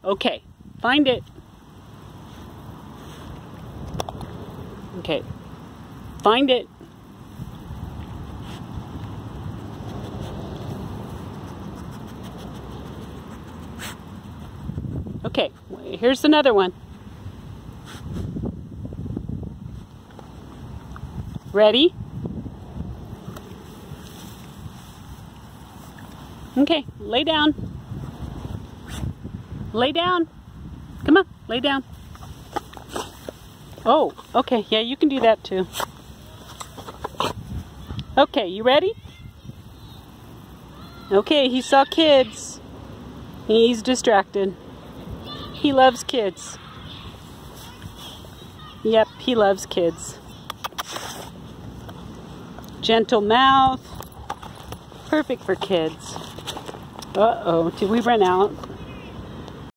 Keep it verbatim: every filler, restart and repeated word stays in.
Okay, find it. Okay, find it. Okay, here's another one. Ready? Okay, lay down. Lay down. Come on, lay down. Oh, okay, yeah, you can do that too. Okay, you ready? Okay, he saw kids. He's distracted. He loves kids. Yep, he loves kids. Gentle mouth. Perfect for kids. Uh-oh, did we run out?